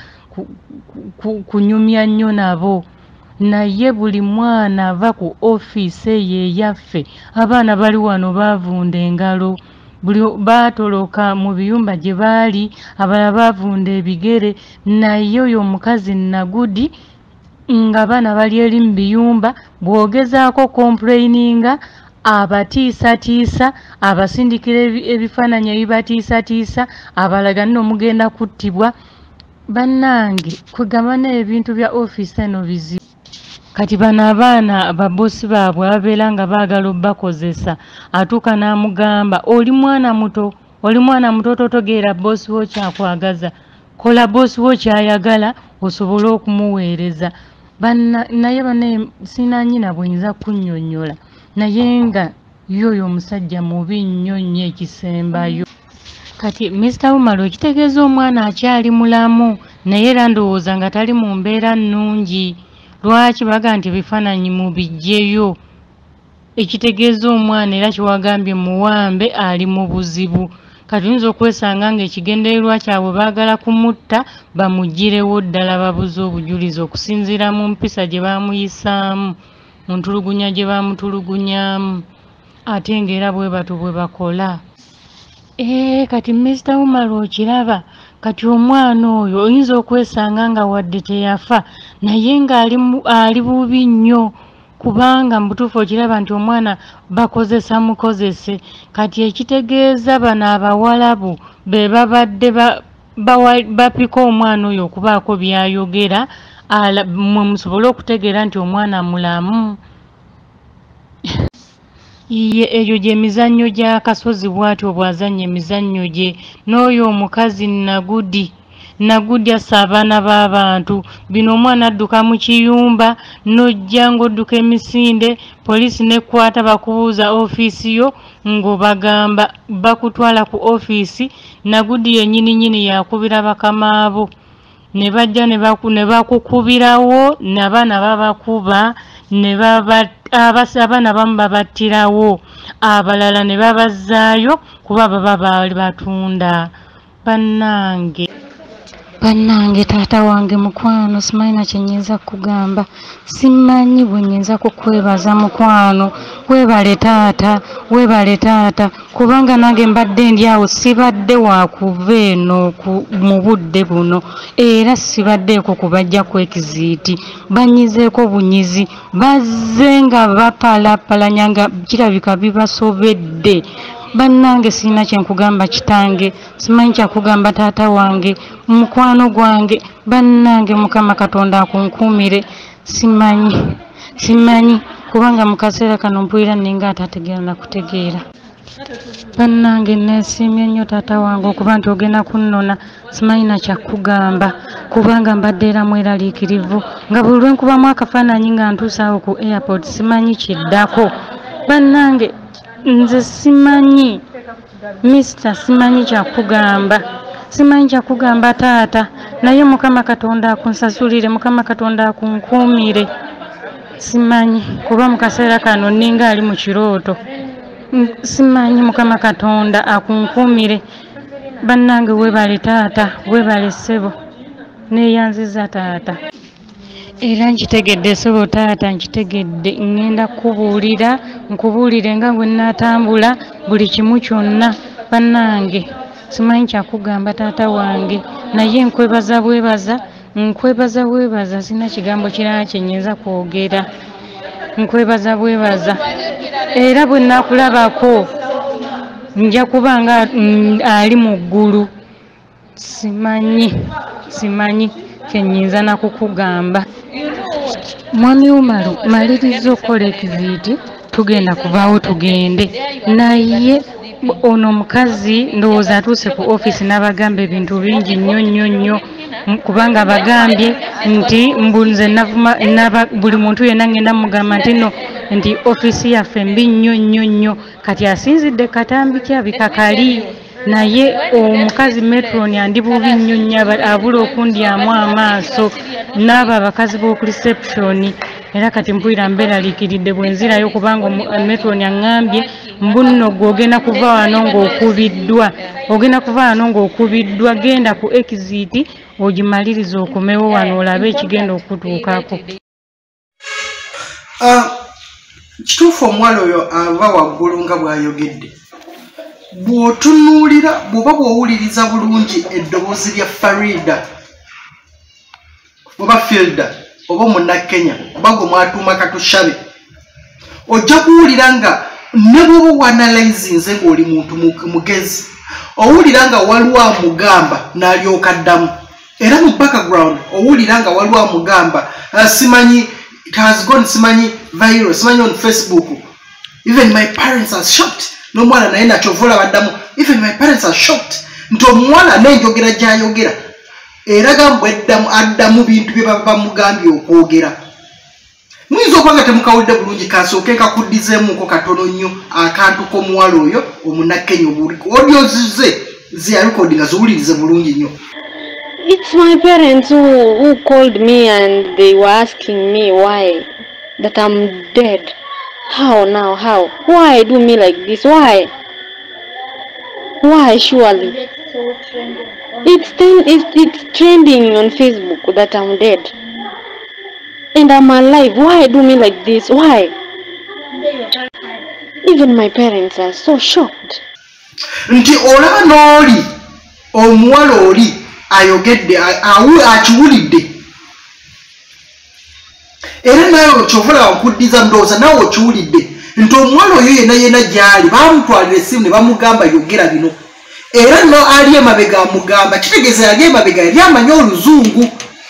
kunyumya nnyo nabo, naye buli mwana ava ku ofiisi eyo eyaffe. Abaana bali wano baavunda engalo, buli baatoloka mu biyumba gye baali, abalala baavunda ebigere, naye oyo omukazi Nagudi nga abaana bali eri mu biyumba bw'ogezaako complaininga abatiisatiisa, abasindikira ebifaananyi ebibatiisatiisa, abalaga nno mugenda kuttibwa. Bannange kwegamba n'ebintu bya ofiisi eno bizibu. Kati bano abaana babosi baabwe ababeera nga baagala obbakozesa, atuuka n'amugamba oli mwana muto, oli mwana muto totegeera bosi wo kyakwagaza, kola bosi wo kyayagala osobole okumuweereza. Naye bane sinanyina bwinza kunnyonnyola, naye nga yoyo omusajja mubi nnyo nnyo ekisembayo. Kati Mister Umaru ekitegeeza omwana akyali mulamu naye era ndowooza nga tali mu mbeera nnungi. Lwaki baga nti ebifaananyi mu biggyeyo? Ekitegeeza omwana era kiwagambye muwambe ali mu buzibu. Kati oyinza okwesanga ng'ekigendererwa kyabwe baagala kumutta bamuggyirewo ddala babuze obujulizi okusinziira mu mpisa gye baamuyisaamu, mu ntulugunya gye baamutulugunyaamu, ate ng'era bwe batyo bwe bakola. Ee kati Mister Umaru okiraba, kati omwana oyo oyinza okwesanga nga wadde teyafa naye ng'ali bubi nnyo kubanga mu butuufu okiraba nti omwana bakozesa mukozese. Kati ekitegeeza bano Abawalabu be babadde bapika omwana oyo okubaako byayogera mwe musobole okutegeera nti omwana mulamu. Iye eyo gye mizannyo gy'akasozi bw'atyo bw'azannya emizannyo gye. N'oyo omukazi Nagudi, Nagudi assa abaana b'abantu. Bino omwana adduka mu kiyumba n'ojja ng'odduka emisinde, poliisi n'ekkwata bakubuuza ofiisi yo ng'obagamba bakutwala ku ofiisi. Nagudi yennyini nnyini yakubira bakama abo, ne bajja ne bakukubirawo, n'abaana babakuba, ne abaana abamu babattirawo, abalala ne babazzaayo kuba baba baali batunda. Bannange bannange taata wange mukwano, simanyi na kye nnyinza kugamba, simanyi bwe nnyinza kukwebaza mukwano. Weebale taata, weebale taata, kubanga nange mbadde ndi awo, sibadde wakuva eno mu budde buno era sibaddeeko kubajjako ekiziiti. Banyizeeko bunyizi, bazze nga bapalapalanya nga kirabika bibasobedde. Bannange sirina kye nkugamba kitange, simanyi kyakugamba taata wange, mukwano gwange. Bannange Mukama Katonda akunkuumire, simanyi simanyi kubanga mu kaseera kano mpulira ninga atategeera na kutegeera. Bannange neesiimye nnyo taata wange okuba nti ogenda kunnona, simanyi na kyakugamba kubanga mbadde era mweraliikirivu nga buli lwe nkubamu akafaananyi nga ntuusaawo ku airport simanyi kiddako. Bannange nze simanyi Mister simanyi kyakugamba, simanyi kyakugamba taata, naye Mukama Katonda akunsasulire, Mukama Katonda akunkuumire. Simanyi kuba mu kaseera kano ninga ali mu kirooto, simanyi Mukama Katonda akunkuumire. Bannange weebale taata, weebale ssebo, neeyanziza taata. Era nkitegedde ssebo taata, nkitegedde. Ngenda kukubuulira, nkubuulire nga bwe nnaatambula buli kimu kyonna. Bannange simanyi kyakugamba taata wange, naye nkwebaza bwebaza, nkwebaza bwebaza, sina kigambo kirala kye nnyinza kwogera. Nkwebaza bwebaza era bwe nnakulabako nja kuba nga ali mu ggulu. Simanyi simanyi kye nnyinza nakukugamba. Mwami Umaru maliriza okukola ekiziiti, tugenda kuvaawo tugende naye ono mukazi ndowooza atuuse ku office n'abagamba ebintu bingi nnyo nnyo nnyo kubanga bagambye nti mbunze nava buli muntu yenna ngenda mugamba nti no nti office yaffe mbi nnyo nnyo nnyo kati asinzidde katambi kyabikakali naye omukazi metron andi bubi nnyo nnyo abula okundyamu amaaso n'abo abakazi b'oku reception era kati mpulira mbeeraliikiridde bwe nzirayo kubanga metron aŋŋambye mbu nno gwe ogenda kuva wano ng'okubiddwa ogenda kuva wano ng'okubiddwa genda ku exit ogimaliriza okomewo wano olabe ekigenda okutuukako. Kituufu omuwala oyo ava waggulu nga bw'ayogedde bw'otunuulira bw'oba bw'owuliriza bulungi eddoboozi lya Farida oba Filda oba Munnakenya oba gwe mwatuuma Katushabe ojja kuwulira nga ne bw'oba wanalayizinze ng'oli muntu mugezi owulira nga waliwo amugamba n'alyoka addamu era mu background owulira nga waliwo amugamba simanyi it has gone simanyi viral simanyi on Facebook even my parents are shocked n'omwana naye nakyovola baddamu even my parents are shocked nti omuwala n'enjogera gy'ayogera era mbwe addamu bintu bye baba bamugambye okwogera. Muyinza okuba nga temukawulidde bulungi kasooke nkakuddizeemuko katono nnyo akantu k'omuwala oyo Omunnakenya audio ze ziyarekodinga ziwulirize bulungi nnyo. It's my parents who, who called me and they were asking me why that I'm dead. How now? How? Why do me like this? Why? Why surely? It's, it's, it's trending on Facebook that I'm dead. And I'm alive. Why do me like this? Why? Even my parents are so shocked. Nti olaba n'oli omuwala oli ayogedde akiwulidde era naye okyovola okuddiza ndowooza nawe okiwulidde nti omuwala oyo yenna yenna gy'ali bamutwalira essimu ne bamugamba yogera bino era no ali emabega amugamba kitegeeza yali emabega yali amanya oluzungu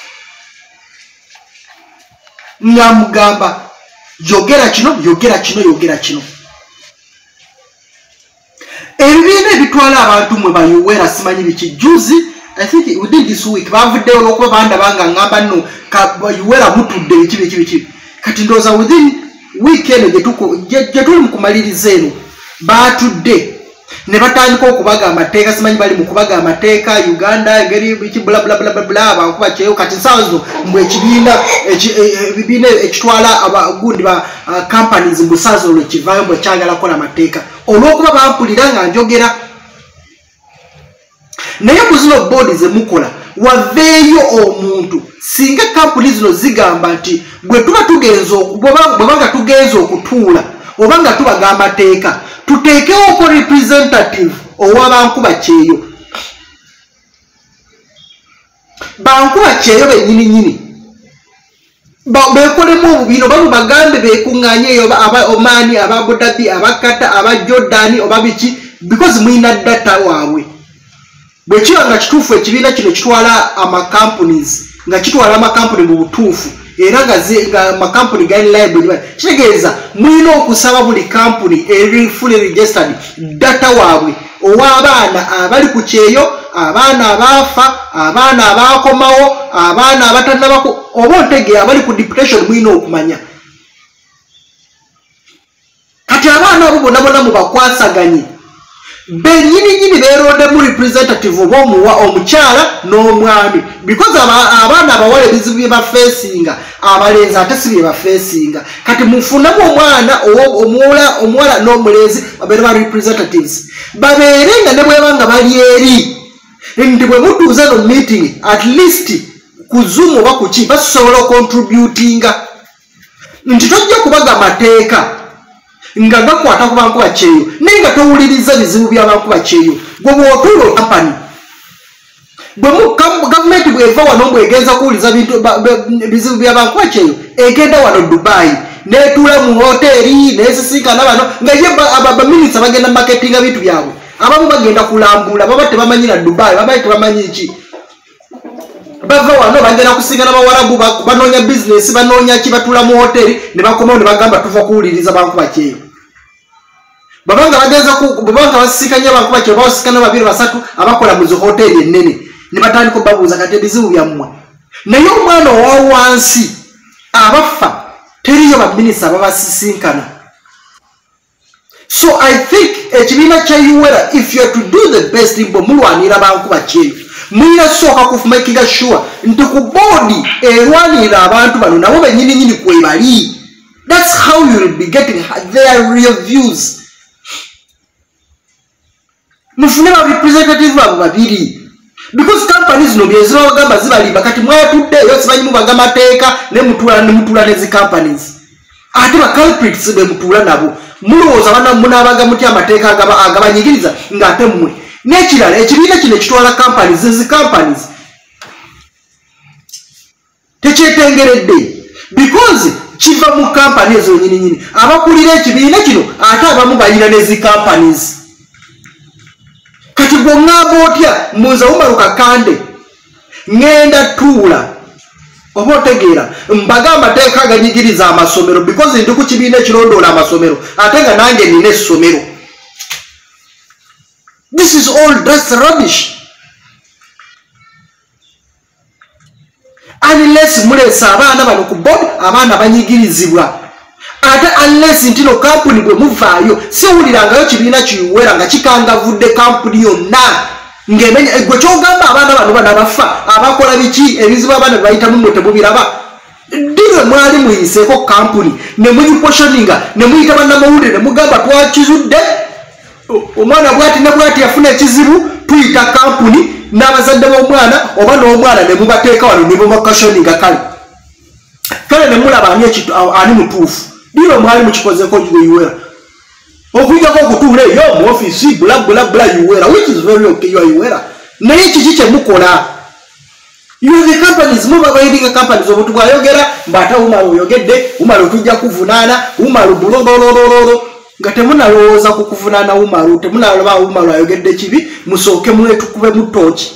ng'amugamba yogera kino yogera kino yogera kino. Ebibiina ebitwala abantu mwe bayowera simanyi biki juzi I think within this week bavuddeyo olw'okuba bandaba nga ngamba nno bayowera mutudde biki biki biki kati ndowooza within week eno gye tuli mu kumaliriza eno baatudde ne batandika okubaga amateeka simanyi bali mu kubaga amateeka Uganda engeri biki bula bula bula bula abankuba kyeyo kati nsaawa zino mbwe ekibiina ebibiina ekitwala abagundi ba companies mu ssaawa olwo kivaayo mbwe kyagala kukola amateeka olw'okuba bampulira nga njogera naye ku zino boodi ze mukola waveeyo omuntu singa kampuni zino zigamba nti bwe tuba tugenza bwebanga tugenza okutuula oba nga tubaga amateeka tuteekewo ko representative owabankuba kyeyo bankuba kyeyo bennyini nyini bekolemu obubiina oba mubagambe bekuŋŋaanye eyo aba Omani aba Abu Dhabi aba Qatar aba Jordan oba biki because muyina data waabwe bwe kiba nga kituufu ekibiina kino kitwala amakampunies nga kitwala amakampuni mu butuufu era nga amakampuni gali liable kitegeeza muyina okusaba buli kampuni eri fully registered data waabwe ow'abaana abali ku kyeyo abaana abaafa abaana abaakomawo abaana abatannabako oba ontegera abali ku deputation muyina okumanya kati abaana abo bonna bonna mubakwasaganye bennyini nyini beeronde mu representative oba omuwa omukyala n'omwami because abaana abawala ebizibu bye bafeesinga abalenzi ate si bye bafeesinga kati mufunamu omwana omuwala omuwala n'omulenzi babeere ba representatives babeere nga ne bwebanga bali eri nti bwe mutuuza no meeting at least ku Zoom oba ku ki basobola okontributinga nti tojja kubaga amateeka nga gakwata ku bankuba kyeyo naye nga towuliriza bizibu by'abankuba kyeyo gwe bw'otuula kampani bwe gavumenti bw'eva wano bw'egenza kuwuliza bizibu by'abankuba kyeyo egenda wano Dubai n'etuula mu hoteeri n'esisinkana bano nga ye baminisita bagenda marketinga bintu byabwe abamu bagenda kulambula baba tebamanyira Dubai baba tebamanyi ki bava wano bagenda kusinga n'abawarabu banoonya business banoonya ki batula mu hoteli ne bakomawo ne bagamba tuva kuwuliriza banku bakyeyo babanga bagenza ku babanga basikanya banku bakyeyo basikana babiri basatu abakola mu hoteli ennene ne batandika babuuza kati ebizibu byammwe naye omwana owa wansi abafa teriyo baminisita babasisinkana. So I think ekibiina kya Uwera, if you are to do the best in mulwanira banku bakyeyo mwina soka ku making sure nti ku body erwanira abantu bano nabo benyini nyini kwebali. That's how you will be getting their real views. Mufune ba representative babo babiri because companies no byezira bagamba zibalimba kati mwatudde yo sibanyimu bagamba teeka ne mutula ne mutula nezi companies ate ba culprits be mutula nabo mulowooza bana munabaga muti amateeka agaba agabanyigiriza ng'ate mmwe n'ekirala ekibiina kino ekitwala companies ezi companies tekyetengeredde because kiva mu company ezo nyini nyini abakulira ekibiina kino ate abamu balina nezi companies kati gwe ngamba otya muza Umaruka Kande ngenda tuula oba otegeera mbagamba teeka aganyigiriza amasomero because ndi ku kibiina ekirondoola amasomero ate nga nange nina essomero. This is all just rubbish. Unless mulesa abaana bano ku board abaana banyigirizibwa ate unless ntino company bwe muvaayo siwulirangayo kibiina kiwera nga kikangavudde company yonna ng'emenya gwe kyogamba abaana bano bano abafa abakola biki ebizibu abaana bayitamu mwe temubiraba ddirwe mwali muyiseeko company ne mugiposhoninga ne muyita bannamawulire ne mugamba twakizudde omwana bwati ne bwati yafuna ekizibu tuyita company n'abazadde b'omwana oba n'omwana ne mubateeka wano ne mubakoshoninga kale kale ne mulaba ani ani mutuufu ddirwe mwali mukikozeeko Uwera okuyigako okutuula eyo mu office bula bula bula Uwera which is very okay you are Uwera naye kiki kye mukola you are the companies muba bayinga companies obutu bwayogera mbata Umaru oyogedde Umaru tujja kuvunaana Umaru bulololololo nga temunalowooza ku kuvunaana Umaru temunalaba Umaru ayogedde kibi musooke mwetukube mu tooki.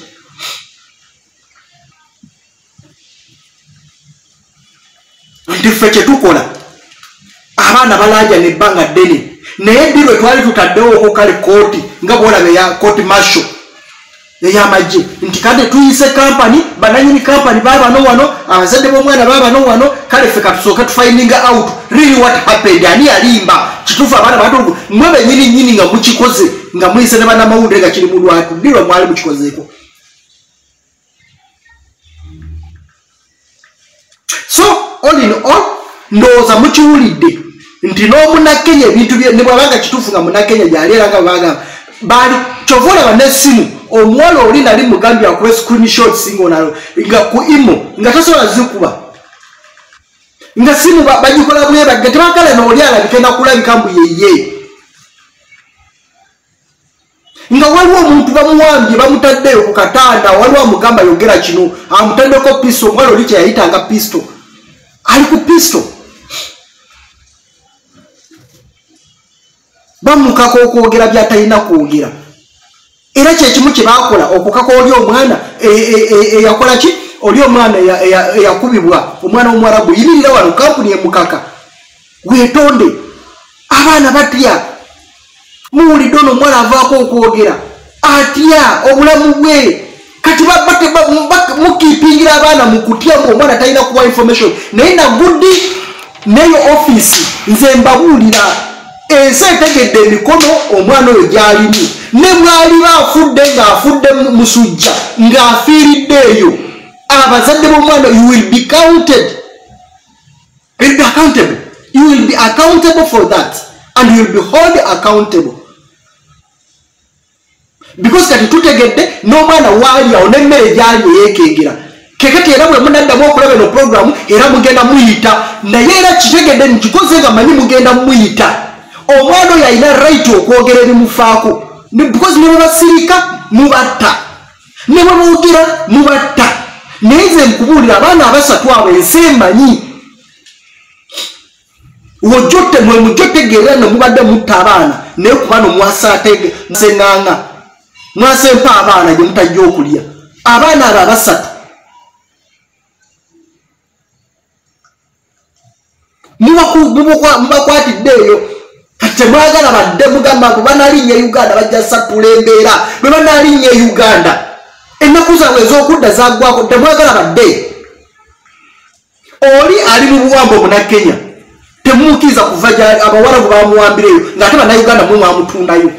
Nti ffe kye tukola abaana balaaja n'ebbanga ddene naye ddirwe twali tutaddewo kale kooti nga bwolaba eya kooti marshal ey'amagye nti kade tuyise company bananyini company baabano wano abazadde b'omwana baabano wano kale ffe katusooke tufinding out really what happened ani yalimba kituufu abaana batugu mwe benyini nyini nga mukikoze nga muyise ne bannamawulire nga kiri mu lwatu ddirwe mwali mukikozeeko. So all in all ndowooza mukiwulidde nti n'omunakenya ebintu ne bwabanga kituufu nga munakenya gyali era nga bagamba bali kyova olaba n'essimu omuwala oli nali mugambi akuba screenshots ngonalo nga ku imo nga tasobola zikuba nga simu bagikola bwebagge tebagala nooli alabike nakulabika mbu yeye nga waliwo omuntu bamuwambye bamutaddeyo ku katanda waliwo amugamba yogera kino amutaddeko pisto omuwala oli kyeyayitanga pisto ali ku pisto bamukako okwogera byatalina kwogera era kyekimu kye bakola okukako oli omwana eyakola ki oli omwana eyakubibwa omwana w'Omwarabu yimirira wano kampuni emukaka weetonde abaana batya muwulidde ono omwana avaako okwogera atya obulamu bwe kati mukiipingira abaana mu kutya ngo omwana talina kuba information naye naguddi neyo offisi nze mbabuulira ensi etegedde emikono omwana oyo gy'alimu ne mwali baafudde ng'afudde musujja ng'afiiridde eyo abazadde b'omwana you will be counted you will be accountable you will be accountable for that and you will be held accountable because kati tutegedde n'omwana waali awo n'emmere gyali eyeekengera kekati era bwe munaddamu okulaba eno programu era mugenda muyita naye era kitegedde nkikoze nga manyi mugenda muyita omwana oyo alina right okwogera ebimufaako because ne bwe basirika mubatta ne bwe boogera mubatta naye nze nkubuulira abaana abasatu abo ensi emanyi wojotte mwe mujjo tegeera ne mubadde mutta abaana naye kubano mwasaatege mwaseŋŋaŋa mwasempa abaana gye mutajja okulya abaana abo abasatu mubakwatiddeeyo kati temwagala badde mugamba mbu banalinnye Uganda bajja sapula embeera bwe banalinnye Uganda ennaku zaabwe ez'okudda zaggwako temwagala badde oli ali mu buwambo Munnakenya temumukkiriza kuva gyali abawarabu bamuwambireyo ng'ate bannayuganda mwe mwamutundayo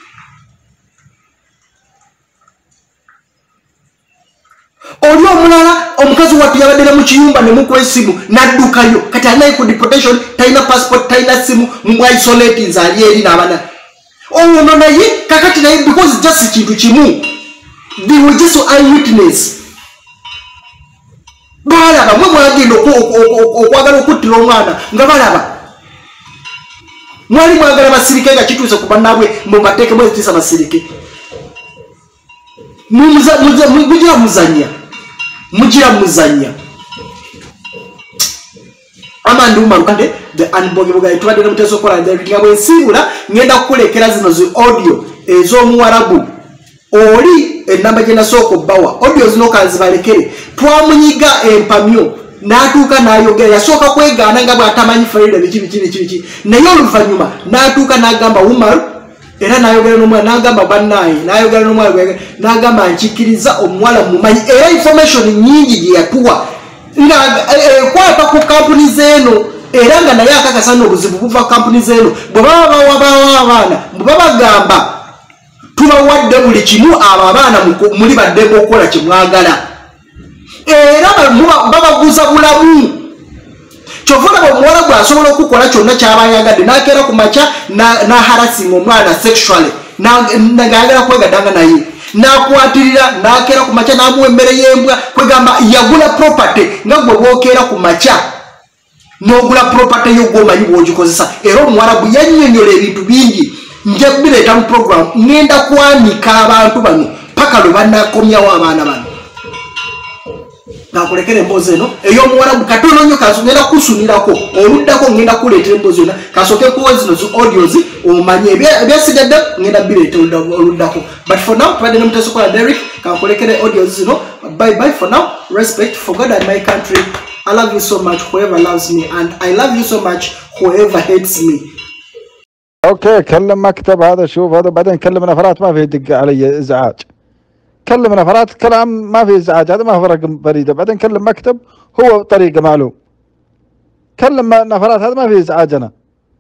oli omulala omukazi wattu yabadde mu kiyumba ne mukuwa essimu n'addukayo kati alinayo ku deportation talina passport talina simu mu isolatinze ali eri n'abana ono naye kakati naye because just kintu kimu they were just eyewitness balaba mwe mwagenda okwagala okuttira omwana nga balaba mwali mwagala basirike nga kituuse ku bannaabwe mubateekemu ezitiisa basirike mugira muzanya mugira muzanya amandi umarukande the unbogiboga etubadde muteso kola nga bwensiibula ngenda kukulekera zino zi audio ez'omuwarabu oli enamba gye nasooka obbawa audio zino kanzibalekere twamunyiga empamyo n'atuuka n'ayogera yasooka kwegaana nga bw'atamanyi Farida biki biki biki biki naye oluvannyuma n'atuuka n'agamba Umaru era n'ayogera n'omwana n'agamba bannaye n'ayogera n'omwana n'agamba nkikkiriza omuwala mumanyi era information nnyingi gye yatuwa nga ekwata ku kampuni z'eno era nga naye akakasa n'obuzibu buva kampuni z'eno bwe baba bawabawa abaana bwe babagamba tubawadde buli kimu abo abaana muli baddemu okukola kye mwagala era babaguza bulamu kyova olaba omuwala gw'asobola okukola kyonna kyaba yagadde n'akeera ku makya n'aharasinga omwana sexually ng'ayagala kwegaddanga naye n'akwatirira n'akeera ku makya n'amuwa emmere y'embwa kwegamba yagula property nga gwe bwokeera ku makya n'ogula property yo gw'omanyi bw'ogikozesa era omuwala bwe yannyonnyola ebintu bingi nja bireeta mu program ngenda kwanika abantu bano paka lwe bannakomyawo abaana bano nakulekera emboozi eno ey'omuwarabu katono nnyo ngenda kusunirako oluddako ngenda kuleetera emboozi yonna kasooke kuwa zino zi audios omanye ebyasigadde ngenda bireeta oluddako but for now tubadde ne muteso kola Derek kankulekere audios zino bye bye for now respect for God and my country. I love you so much whoever loves me and I love you so much whoever hates me. اوكي كلم مكتب هذا شوف هذا بعدين كلم نفرات ما في دق علي ازعاج كلم نفرات كلام ما في ازعاج هذا ما هو رقم فريده بعدين كلم مكتب هو طريقه معلوم كلم نفرات هذا ما في ازعاج انا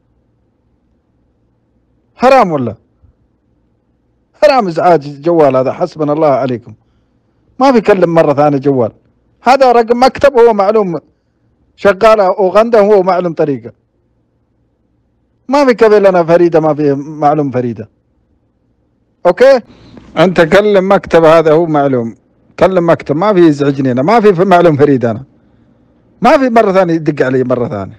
حرام ولا حرام ازعاج جوال هذا حسبنا الله عليكم ما في كلم مره ثانيه جوال هذا رقم مكتب هو معلوم شغاله اوغندا هو معلوم طريقه ما في كبير لنا فريدة ما في معلوم فريدة اوكي انت كلم مكتب هذا هو معلوم كلم مكتب ما في يزعجني انا ما في معلوم فريدة انا ما في مرة ثانية يدق علي مرة ثانية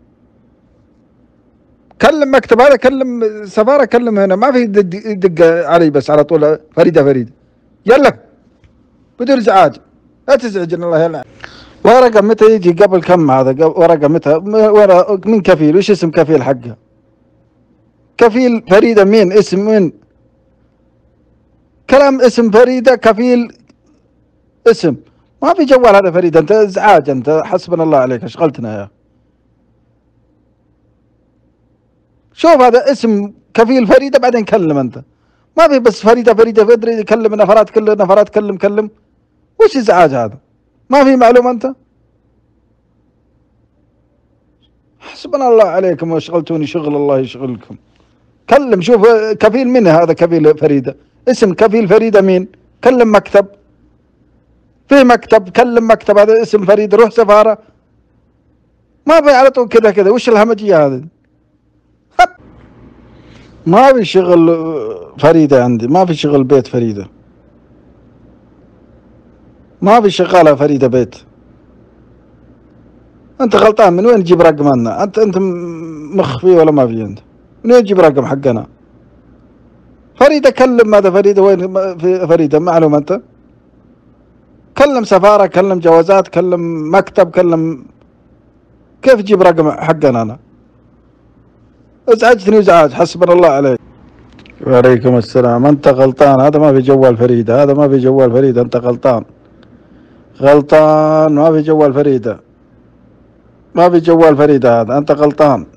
كلم مكتب هذا كلم سفارة كلم هنا ما في يدق علي بس على طول فريدة فريدة يلا بدون ازعاج لا تزعجنا الله يلعن ورقة متى يجي قبل كم هذا ورقة متى من كفيل وش اسم كفيل حقه كفيل فريدة مين اسم مين كلام اسم فريدة كفيل اسم ما في جوال هذا فريدة انت ازعاج انت حسبنا الله عليك اشغلتنا يا شوف هذا اسم كفيل فريدة بعدين كلم انت ما في بس فريدة فريدة فدري كلم نفرات كل نفرات كلم كلم وش ازعاج هذا ما في معلومة انت حسبنا الله عليكم واشغلتوني شغل الله يشغلكم كلم شوف كفيل من هذا كفيل فريدة اسم كفيل فريدة مين كلم مكتب في مكتب كلم مكتب هذا اسم فريدة روح سفارة ما في على طول كذا كذا وش الهمجية هذه ما في شغل فريدة عندي ما في شغل بيت فريدة ما في شغالة فريدة بيت انت غلطان من وين تجيب رقمنا انت انت مخفي ولا ما في انت من وين تجيب رقم حقنا فريدة كلم هذا فريدة وين في فريدة معلوم انت كلم سفارة كلم جوازات كلم مكتب كلم كيف تجيب رقم حقنا انا ازعجتني ازعاج حسبنا الله عليك وعليكم السلام انت غلطان هذا ما في جوال فريدة هذا ما في جوال فريدة انت غلطان غلطان ما في جوال فريدة ما في جوال فريدة هذا، أنت غلطان.